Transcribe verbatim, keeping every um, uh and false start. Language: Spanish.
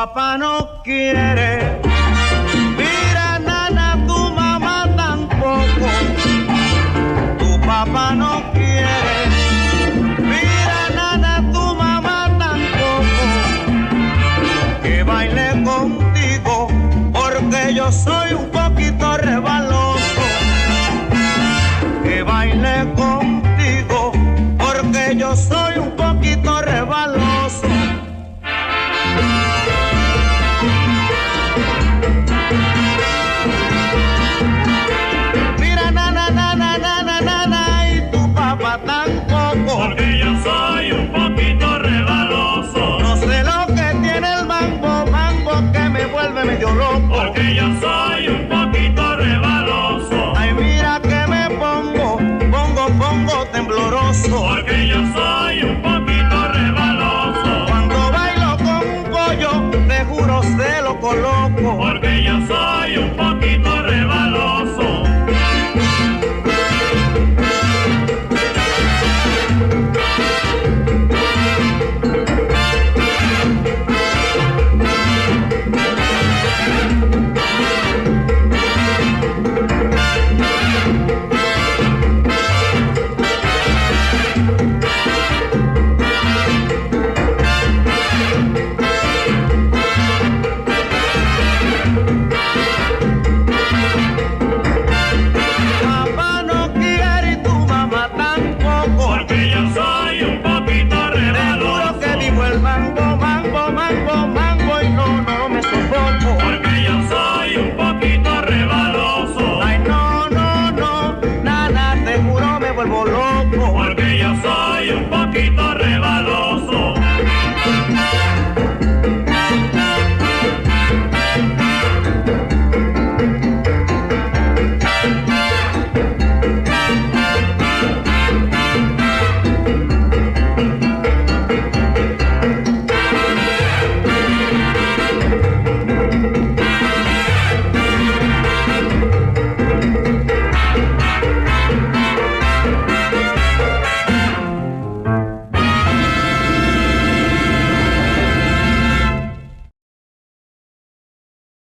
papá no quiere. Mira, nana, tu mamá tampoco. Tu papá no quiere. Mira, nana, tu mamá tampoco. Que baile contigo porque yo soy un poquito rebaloso. Que baile contigo porque yo soy un poquito rebaloso. Mira, nana, nana, nana, nana, y tu papá tampoco. Porque yo soy un poquito rebaloso. No sé lo que tiene el mambo, mambo que me vuelve medio loco. Porque yo soy un poquito rebaloso. Ay, mira que me pongo, pongo, pongo tembloroso. Porque yo soy un poquito rebaloso. Cuando bailo con un pollo, te juro se lo coloco. Porque yo soy